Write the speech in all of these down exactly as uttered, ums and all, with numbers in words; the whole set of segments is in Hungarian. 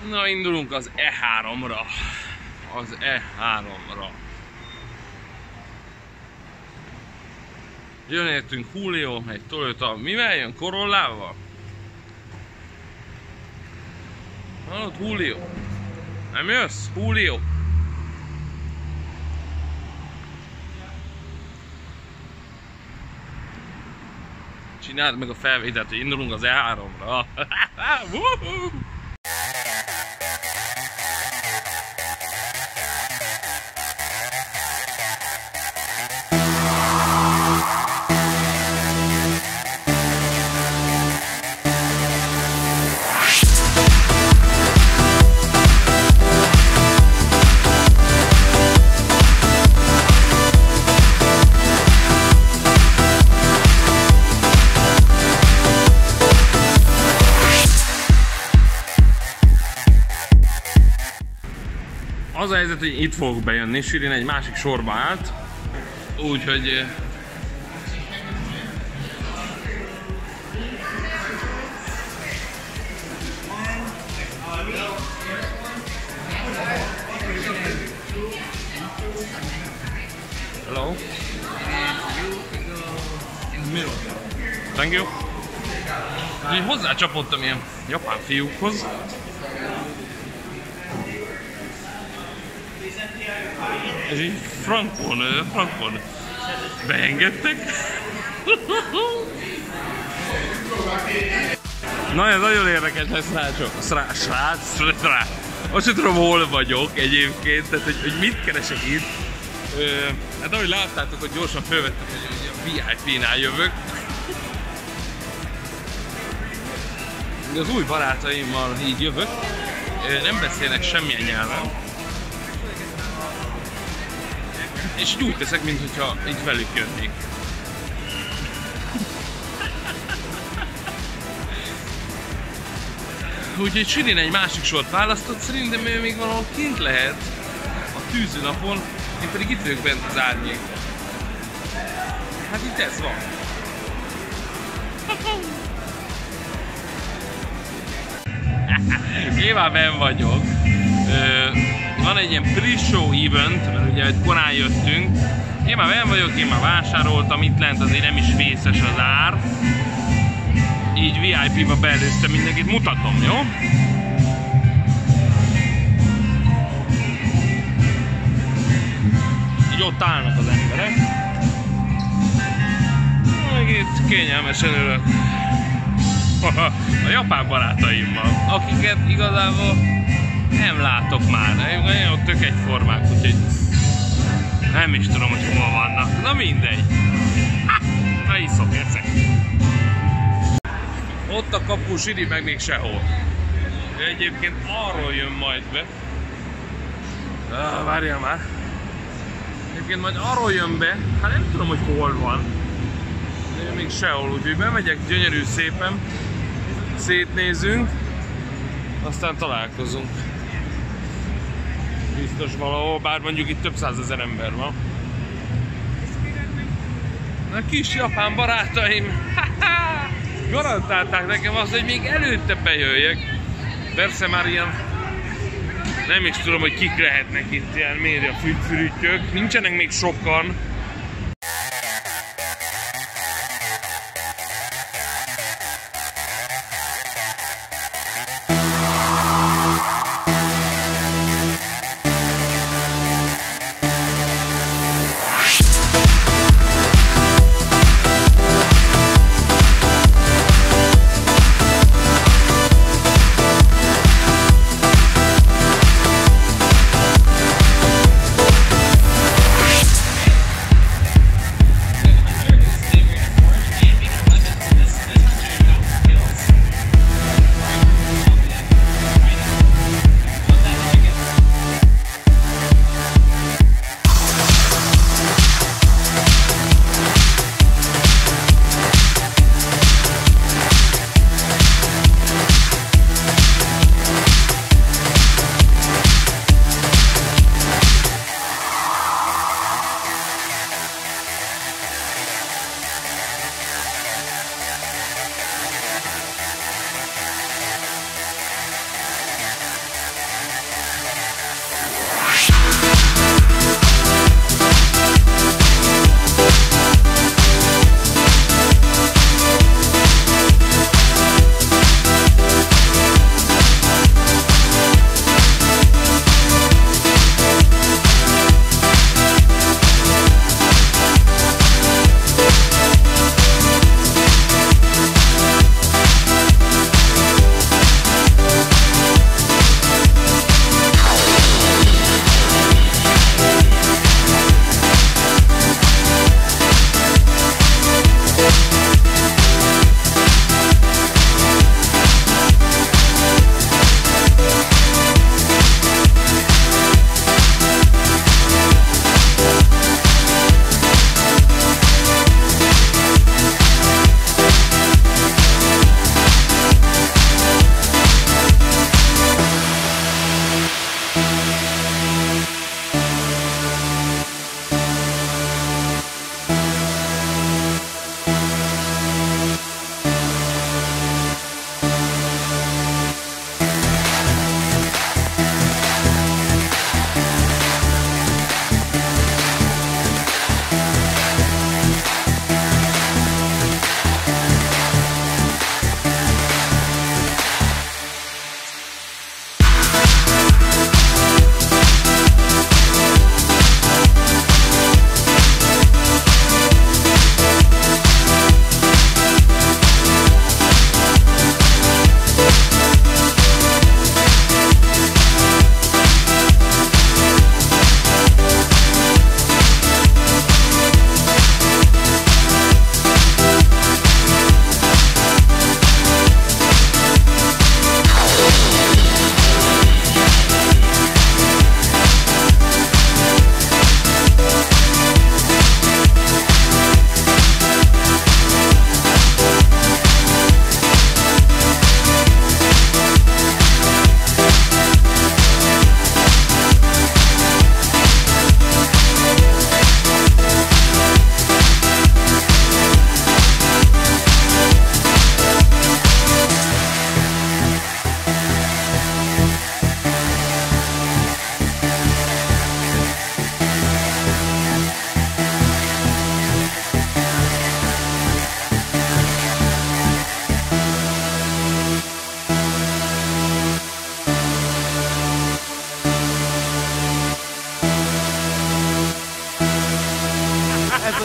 Na, indulunk az E háromra. Az E háromra. Jön értünk Julio, egy Toyota. Mivel jön? Corollával? Hallod, Julio? Nem jössz? Julio? Csináld meg a felvételt, hogy indulunk az E háromra. Az a helyzet, hogy itt fogok bejönni, Sirin egy másik sorba állt, úgyhogy... Hello? Thank you. Úgyhogy hozzácsapottam ilyen japán fiúkhoz. És így frankon, frankon beengedtek. Na, ez nagyon érdekes lesz, srácok. Srác, srác, srác. Azt sem tudom, hol vagyok egyébként, tehát hogy, hogy mit keresek itt. Ö, hát ahogy láttátok, hogy gyorsan felvettem, hogy a vé i pé-nál jövök. Az új barátaimmal így jövök. Nem beszélnek semmilyen nyelven. És így úgy teszek, mintha így velük jönnék. Úgyhogy Sirin egy másik sort választott, szerintem ő még valahol kint lehet a tűzőnapon, én pedig itt vagyok bent az árnyékban. Hát itt ez van. Én már benn vagyok. Van egy ilyen pre-show event, mert ugye egy korán jöttünk. Én már benn vagyok, én már vásároltam, itt lent azért nem is vészes az ár. Így vé i pé-ba beelőztem mindenkit, mutatom, jó? Így ott állnak az emberek. Meg itt kényelmesen ülök. A japán barátaimmal, akiket igazából nem látok már, nagyon tök egyformák, úgyhogy nem is tudom, hogy hol vannak. Na mindegy. Na iszok, eszek. Ott a kapu, Siri meg még sehol. De egyébként arról jön majd be. Ah, várjál már. Egyébként majd arról jön be, hát nem tudom, hogy hol van. De még sehol, úgyhogy bemegyek gyönyörű szépen. Szétnézünk. Aztán találkozunk. Biztos valahol, bár mondjuk itt több százezer ember van. Na, kis japán barátaim, garantálták nekem azt, hogy még előtte bejöjjek. Persze már ilyen, nem is tudom, hogy kik lehetnek itt, ilyen média fürüttyök. Nincsenek még sokan.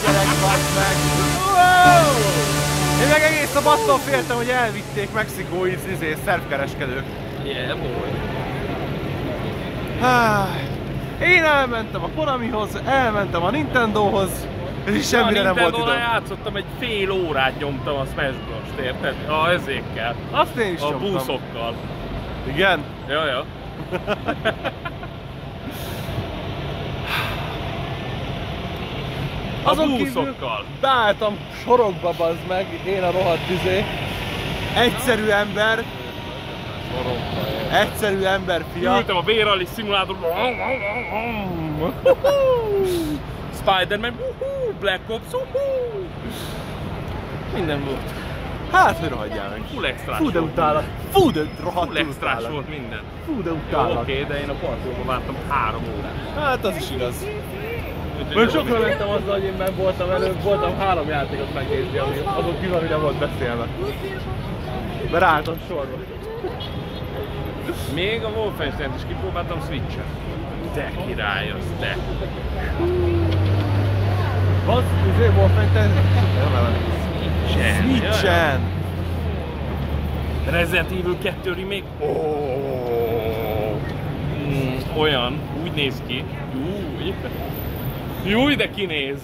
gyerek, bazd meg! Wow! Én meg egész a attól féltem, hogy elvitték mexikói izé, szervkereskedők. Yeah, boy. Én elmentem a Konamihoz, elmentem a Nintendohoz, és semmire nem volt időm. Játszottam, egy fél órát nyomtam a Smash Bros-t, érted? A ezékkel. Azt én is a nyomtam. A buszokkal. Igen? Ja, ja. A azon buszokkal. Beálltam sorokba, bazd meg, én a rohadt izé. Egyszerű ember. Sorokba, egyszerű ember, fia. Ültem a B-rally szimulátorban. Spider-Man, Black Ops, minden volt. Hát, hogy rohadjál meg. Full extrás Fú, de volt. utálak. Fú, de rohadt Full extrás utálak. volt minden. Fú, de Jó, utálak. oké, okay, de én a parkolóban vártam három órát. Hát, az is igaz. Mert sokra mentem azzal, hogy én benn voltam előbb, voltam három játékot megnézni, azon kívül, hogy nem volt beszélve. Mert álltam sorba. Még a Wolfenstein-t is kipróbáltam Switch-en. De király az, de. Az, izé Wolfenstein? Switch-en. Switch-en! Resident Evil kettő remake. Oh. Mm, olyan, úgy néz ki. Júj. Júj, de kinéz.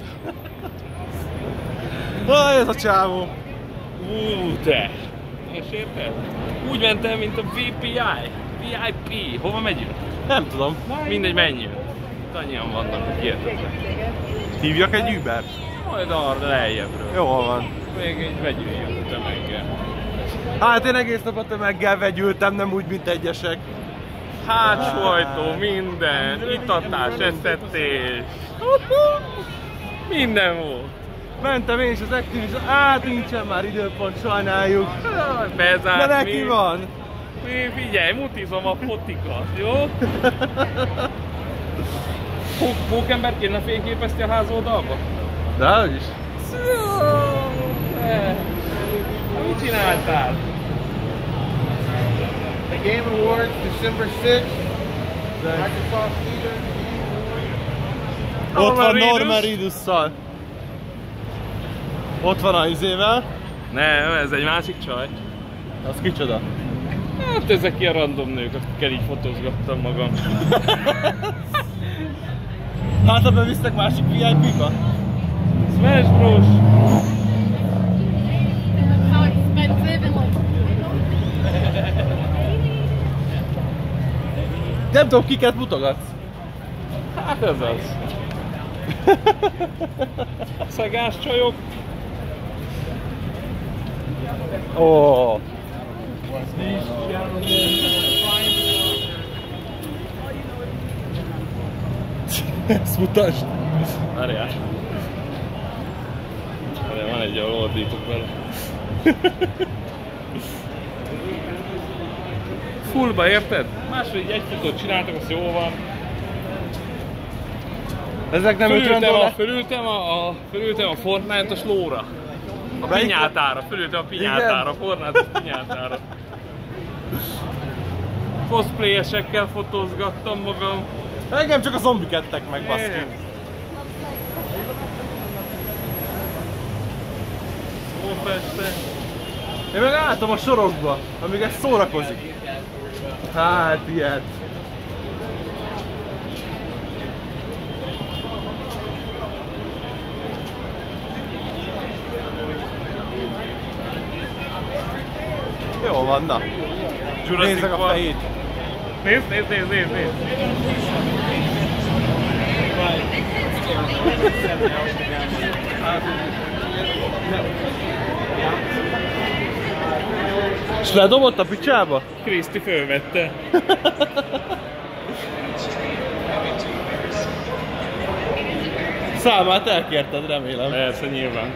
Aj, ez a csávó. Ú, de. És érted? Úgy mentem, mint a vé pé i. vé i pé. Hova megyünk? Nem tudom. Mindegy, menjünk. Annyian vannak, hogy hihetetlen. Hívjak egy Ubert? Majd arra lejjebbről. Jól van. Még egy vegyüljön a tömeggel. Hát én egész nap a tömeggel vegyültem, nem úgy, mint egyesek. Hátsóajtó, minden, itatás, eszettés. Minden volt. Mentem én is az Activision, hát nincsen már időpont, sajnáljuk. Bezárt. De neki mi? van. Mi, figyelj, mutizom a fotikat, jó? Pókember kéne fényképezni a házoldalba? Dehogy is. Mit csináltál? The Game Awards, December sixth, Microsoft Theater. Ott van Norman Norman Reedus-szal. Ott van a izével. Nem, ez egy másik csaj. Az kicsoda? Hát ezek ilyen random nők, akikkel így fotózgattam magam. Hát ha bevisztek másik vé i pé-ba? Smash Bros! How expensive and like Nem tudom, kiket mutogatsz. Hát ez az. Szegás csajok. Ó. Oh. Ezt mutasd. Várjál. Várjál, van egy, ahol ordítok vele. Fullba, érted? Máshogy egy fotót csináltak, az jó van. Ezek nem ötven Fölültem a, dollár? fölültem a, a, fölültem a Fortnite-os lóra. A Melyik? pinyátára, fölültem a pinyátára, a Fortnite-os pinyátára. Cosplayesekkel fotózgattam magam. Engem csak a zombik ettek meg, baszki. Ófeste. Én meg álltam a sorokba, amíg ez szórakozik. Hát, ilyet. Jó van, na. Nézzek a fejét. Nézd, nézd, nézd, nézd, nézd. És ledobott a picsába? Kriszti fölvette. Számát elkérted, remélem. Persze, nyilván.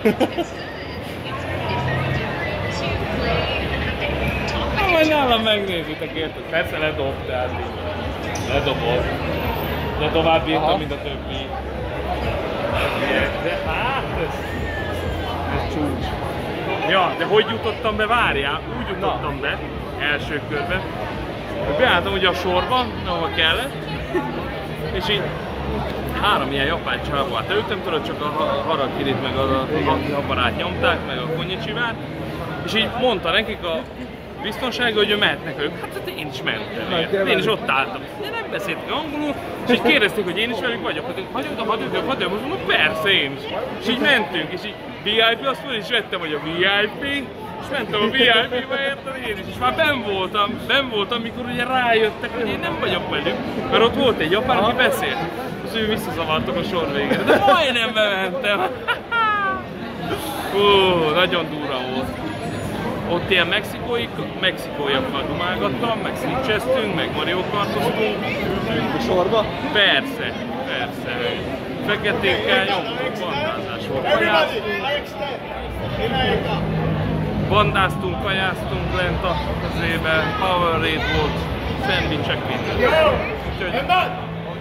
Majd nálam megnézitek, érted? Persze ledobtál. Ledobod. De tovább bírtam, mint a többi. De hát ez... Ez csúcs. Ja, de hogy jutottam be? Várjál, úgy jutottam be első körbe, hogy beálltam ugye a sorba, ahol kellett, és így három ilyen japán csávót előttem, tudod, csak a harakirit meg a habarát nyomták, meg a konnicsivát, és így mondta nekik a biztonsága, hogy ő mehetnek ők. Hát én is mentem. Én is ott álltam. De nem beszéltek angolul, és így kérdezték, hogy én is velük vagyok. Hát hagyjuk, hagyjuk, hagyjuk, hagyjuk, most mondom, persze én is. És így mentünk, és így vé i pé, azt mondja, és vettem, hogy a vé i pé, és mentem a vé i pé-be, érted én is. És már benn voltam, benn voltam, mikor ugye rájöttek, hogy én nem vagyok velük, mert ott volt egy japán, aki beszélt. És ő visszazavartak a sor végére. De majdnem bementem. Hú, nagyon durva volt. Ott ilyen mexikói, mexikóiakkal dumálgattam, meg switcheztünk, meg Mario Kartoztunk. Ültünk a sorba? Persze, persze. Feketékkel nyomtunk, bandázás volt. Bandáztunk, kajáztunk lent a közében, Powerade volt, szendvicsek minden.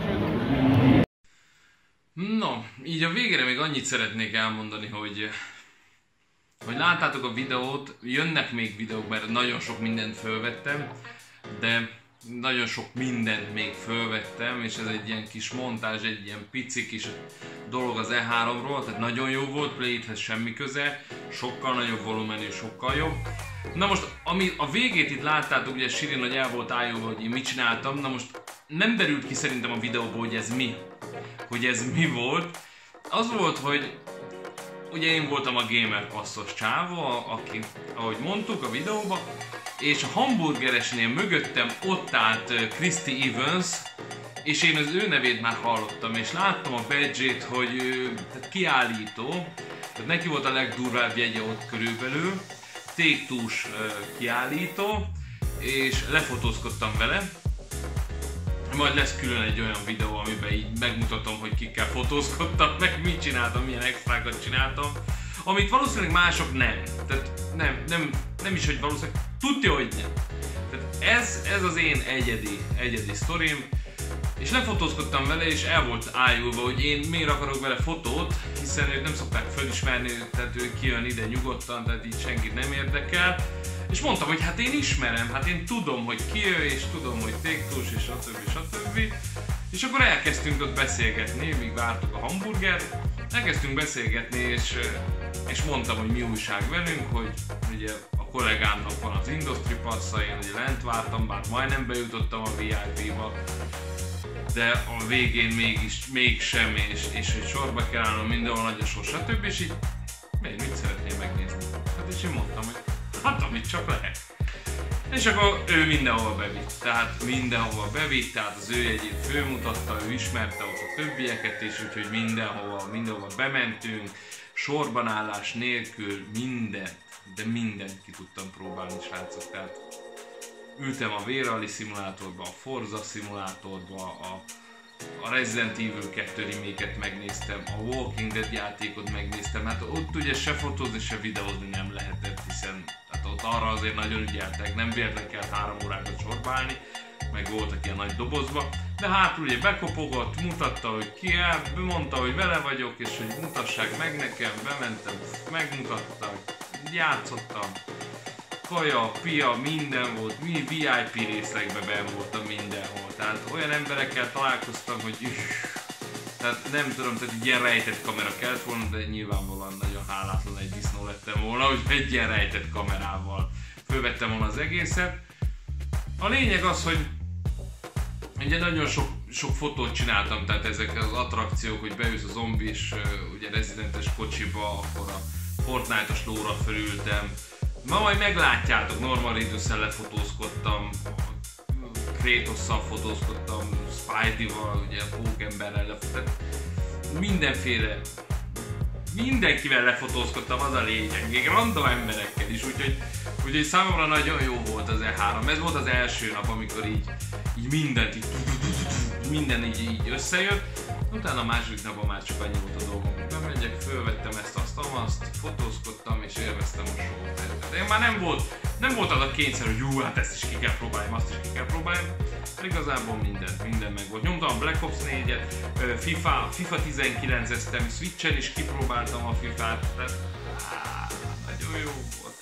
No, így a végére még annyit szeretnék elmondani, hogy hogy láttátok a videót, jönnek még videók, mert nagyon sok mindent fölvettem, de nagyon sok mindent még fölvettem, és ez egy ilyen kis montázs, egy ilyen pici kis dolog az E háromról, tehát nagyon jó volt, Play-hez semmi köze, sokkal nagyobb volumenű, sokkal jobb. Na most, ami a végét itt láttátok, ugye Sirin, hogy el volt ájulva, hogy én mit csináltam, na most nem derült ki szerintem a videóból, hogy ez mi, hogy ez mi volt. Az volt, hogy ugye én voltam a gamer passzos csávó, aki, ahogy mondtuk a videóban, és a hamburgeresnél mögöttem ott állt Christy Evans, és én az ő nevét már hallottam, és láttam a badge-ét, hogy ő tehát kiállító, tehát neki volt a legdurvább jegye ott körülbelül, Take-Two-s kiállító, és lefotózkodtam vele. Majd lesz külön egy olyan videó, amiben így megmutatom, hogy kikkel fotózkodtam, meg mit csináltam, milyen extrákat csináltam, amit valószínűleg mások nem. Tehát nem, nem, nem is, hogy valószínűleg, tudja, hogy nem. Tehát ez, ez az én egyedi, egyedi sztorim, és lefotózkodtam vele, és el volt ájulva, hogy én miért akarok vele fotót, hiszen őt nem szokták felismerni, tehát ő kijön ide nyugodtan, tehát így senkit nem érdekel. És mondtam, hogy hát én ismerem, hát én tudom, hogy ki ő, és tudom, hogy Take-Two-s, és stb. stb. És akkor elkezdtünk ott beszélgetni, míg vártuk a hamburgert. Elkezdtünk beszélgetni, és, és mondtam, hogy mi újság velünk, hogy ugye a kollégámnak van az Industry Pass-a, én ugye lent vártam, bár majdnem bejutottam a vé i pé-ba, de a végén mégis, mégsem, és, és hogy sorba kell állnom mindenhol nagy a sor, stb. És így, még mit szeretném megnézni? Hát és én mondtam, hogy hát amit csak lehet. És akkor ő mindenhova bevitt, tehát mindenhova bevitt, tehát az ő jegyét fölmutatta, ő ismerte ott a többieket is, úgyhogy mindenhova, mindenhova bementünk, sorban állás nélkül, mindent, de mindent ki tudtam próbálni, srácok, tehát ültem a V-Rally szimulátorba, a Forza szimulátorba, a a Resident Evil kettő remake-et megnéztem, a Walking Dead játékot megnéztem, hát ott ugye se fotózni, se videózni nem lehetett, hiszen hát ott arra azért nagyon ügyeltek, nem véletlen kellett három órákat sorba állni, meg voltak ilyen nagy dobozba, de hátul ugye bekopogott, mutatta, hogy ki el, mondta, hogy vele vagyok, és hogy mutassák meg nekem, bementem, megmutatta, játszottam, kaja, pia, minden volt, mi vé i pé részlegben benn voltam mindenhol, tehát olyan emberekkel találkoztam, hogy üff, tehát nem tudom, tehát egy ilyen rejtett kamera kellett volna, de nyilvánvalóan nagyon hálátlan egy disznó lettem volna, hogy egy ilyen rejtett kamerával fölvettem volna az egészet. A lényeg az, hogy ugye nagyon sok, sok fotót csináltam, tehát ezek az attrakciók, hogy beülsz a zombis, ugye rezidentes kocsiba, akkor a Fortnite-os lóra felültem. Ma majd meglátjátok, Norman Reedus-szel lefotózkodtam, Kratos-szal fotózkodtam, Spidey-val, ugye Pókemberrel lefotózkodtam, mindenféle, mindenkivel lefotózkodtam, az a lényeg, még random emberekkel is, úgyhogy, úgyhogy számomra nagyon jó volt az E három. Ez volt az első nap, amikor így, így mindent, így, minden így, így összejött. Utána a második napban már csak annyi volt a dolgom, hogy bemegyek, fölvettem ezt, azt, azt, fotózkodtam és élveztem a show-t. De én már nem volt, nem volt az a kényszer, hogy jú, hát ezt is ki kell próbálni, azt is ki kell próbálni. Igazából mindent, minden meg volt. Nyomtam a Black Ops négyet, FIFA, FIFA tizenkilenceztem, Switchen is kipróbáltam a fifát, tehát áh, nagyon jó volt.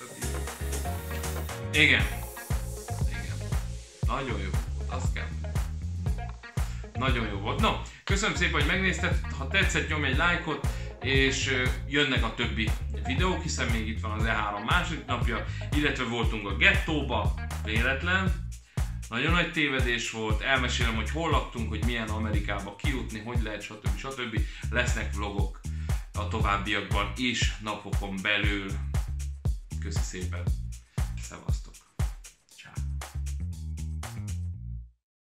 Igen, igen, nagyon jó volt, azt kell. Nagyon jó volt. No, köszönöm szépen, hogy megnézted. Ha tetszett, nyomj egy lájkot, és jönnek a többi videók, hiszen még itt van az E három második napja, illetve voltunk a gettóba, véletlen. Nagyon nagy tévedés volt, elmesélem, hogy hol laktunk, hogy milyen Amerikába kijutni, hogy lehet, stb. stb. Lesznek vlogok a továbbiakban is, napokon belül. Köszi szépen!